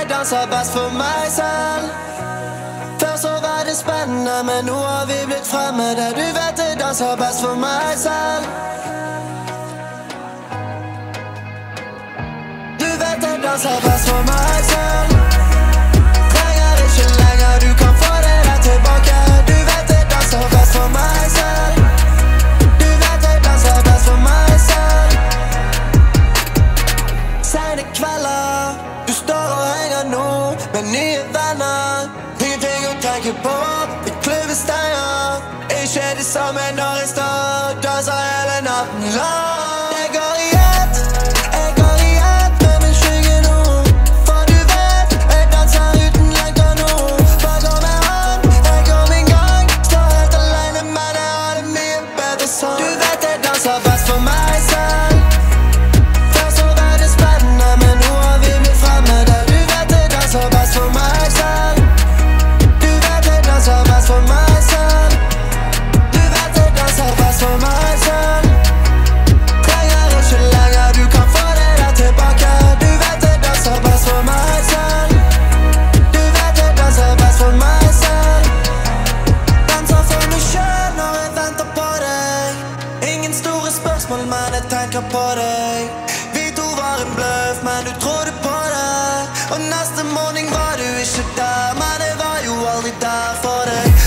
jeg danser best for meg selv. Før så var det spennende, men nå har vi blitt fremmede. Du vet jeg danser best for meg selv. Du vet jeg danser best for meg selv. Trenger ikke lenger, du kan få det der tilbake. Du vet jeg danser best for meg selv. Du vet jeg danser best for meg selv. Sene kvelder, du står og henger nå med nye venner. Ingenting å tenke på, vi klubben stenger. Ikke det samme når jeg står, danser hele natten lang. Jeg går i ett med min skygge nå. For du vet, jeg danser uten lenker nå. Bare går med hånd, jeg går min gang. Står helt alene, men jeg har det mye bedre sånn. Du vet jeg danser best for meg selv. Før så var det spennende, men nå har vi blitt fremmede. Du vet jeg danser best for meg selv. Du vet jeg danser best for meg selv. Du vet jeg danser best for meg selv. Trenger ikke lenger, du kan få det der tilbake. Du vet jeg danser best for meg selv. Du vet jeg danser best for meg selv. Danser for meg selv når jeg venter på deg. Ingen store spørsmål, men jeg tenker på deg. Vi to var en bløff, men du trodde på det. Og neste morgen var du ikke der, men jeg var jo aldri der for deg.